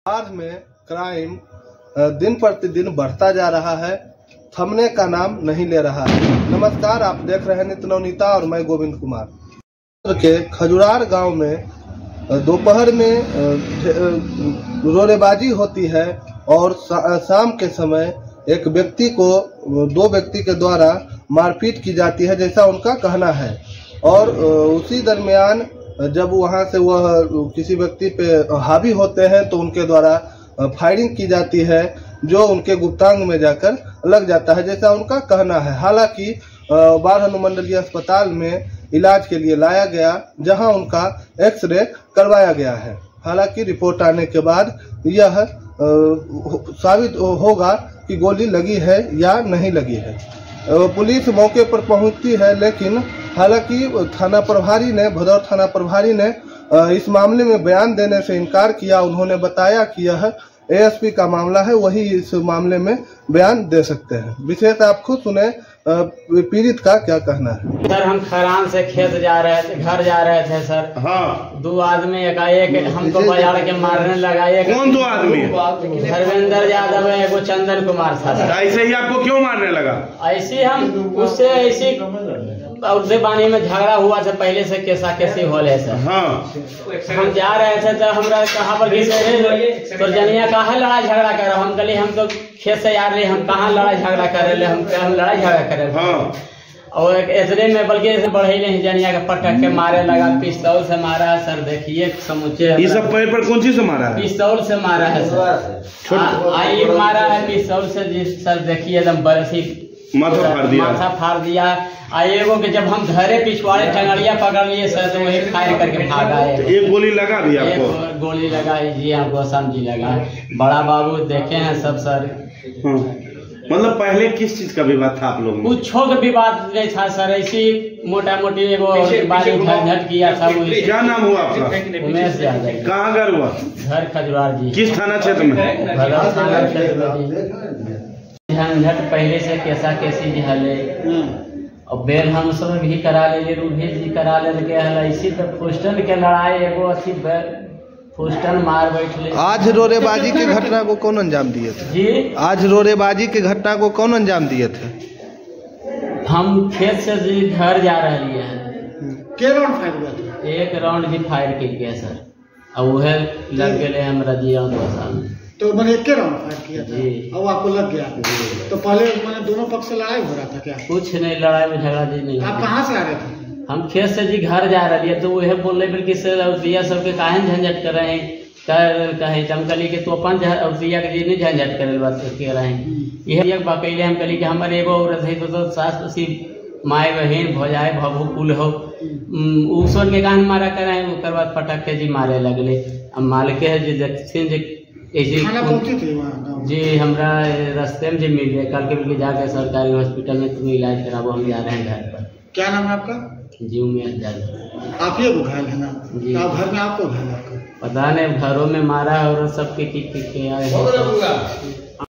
बिहार में क्राइम दिन प्रतिदिन बढ़ता जा रहा है, थमने का नाम नहीं ले रहा है। नमस्कार, आप देख रहे हैं नित्य नवनीता और मैं गोविंद कुमार। के खजुरार गांव में दोपहर में रोरेबाजी होती है और शाम के समय एक व्यक्ति को दो व्यक्ति के द्वारा मारपीट की जाती है, जैसा उनका कहना है। और उसी दरमियान जब वहां से वह किसी व्यक्ति पे हावी होते हैं तो उनके द्वारा फायरिंग की जाती है, जो उनके गुप्तांग में जाकर लग जाता है, जैसा उनका कहना है। हालांकि बाढ़ अनुमंडलीय अस्पताल में इलाज के लिए लाया गया, जहां उनका एक्सरे करवाया गया है। हालांकि रिपोर्ट आने के बाद यह साबित होगा कि गोली लगी है या नहीं लगी है। पुलिस मौके पर पहुंचती है, लेकिन हालांकि भदौर थाना प्रभारी ने इस मामले में बयान देने से इनकार किया। उन्होंने बताया कि यह एएसपी का मामला है, वही इस मामले में बयान दे सकते हैं। विशेष आप खुद सुने पीड़ित का क्या कहना है। सर, हम खरान से खेत जा रहे थे, घर जा रहे थे सर। हाँ। दो आदमी एकाएक हमको बजाड़ के मारने लगा। कौन दो आदमी? धर्मेंद्र यादव है, एगो चंदन कुमार था। ऐसे ही आपको क्यों मारने लगा? ऐसे हम उससे ऐसी उससे पानी में झगड़ा हुआ था, पहले से कैसा कैसे हो रहे सर। हाँ। हम जा रहे थे तो हमरा कहाँ पर तो जनिया कहाँ लड़ाई झगड़ा कर रहा। हम कहली हम तो खेत से आ रहे, हम कहाँ लड़ाई झगड़ा कर रहे, हम लड़ाई झगड़ा कर रहे। हाँ। और ऐसे में बल्कि बढ़े जनिया के पटक के मारे लगा, पिस्तौल से मारा सर। देखिए समूचे ये सब पैर पर कौन सी से मारा है? पिस्तौल से मारा है सर। आई मारा है पिस्तौल से सर। देखिए एकदम बरसी माथा फाड़ दिया। एगो के जब हम घरे पिछवाड़े टंगड़िया पकड़ लिए सर, तो वही फायर करके भागा है। एक गोली लगा भी आपको? गोली लगा जी, आपको समझी लगा। बड़ा बाबू देखे हैं सब सर। मतलब पहले किस चीज का विवाद था आप लोग? कुछो का विवाद नहीं था सर, ऐसी मोटा मोटी एगो बारी झंझट किया था। क्या नाम हुआ आपका? उमेश यादव। कहाँ घर हुआ? घर खजुरार जी। किस थाना क्षेत्र में? भदौर थाना क्षेत्र में। झंझट पहले से कैसा कैसी दिहाले और बेल हम सब भी करा ले, रूढ़ी जी करा ले गए। इसी पे फुस्टन के लड़ाई एगो अच्छी फुस्टन मार बैठले। आज रोरेबाजी के घटना को कौन अंजाम दिए थे जी? आज रोरेबाजी के घटना को कौन अंजाम दिए थे? हम खेत से जी घर जा रहे हैं। के राउंड फायर हुआ था? एक राउंड जी फायर किया गया सर, और वह लग गए हमरा जी में। तो मैंने एक राउंड फायर किया था और आपको लग गया। तो पहले मैंने दोनों पक्ष से लड़ाई हो रहा था क्या? कुछ नहीं, लड़ाई में झगड़ा जी नहीं। आप कहाँ से आ रहे थे? हम खेत से जी घर जा रहे हैं, तो वह बोल रहे कि दिया सबके काहे झंझट कर रहे हैं। कहे चमकली के तो अपन दिया के जी नहीं झंझट करे बात कर रहे हैं। यह बकैले हम कहली कि हमारे एगो औरत है तो सास पसी माए बहन भौजाए भभू कुल हो, उसर के काहे मारा करे। ओकर बाद पटक के जी मारे लगले। अब मालिके है जी देखते ऐसी जी हमरा रास्ते में जी मिल गए। कल के मिल जाके सरकारी हॉस्पिटल में तुम्हें इलाज कराबो, हम जा रहे हैं घर पर। क्या नाम है आपका? जी उमेश यादव। आप ये घायल है ना? जी। आप घर में आपको घायल आपका पता नहीं, घरों में मारा है और सबके आए हैं।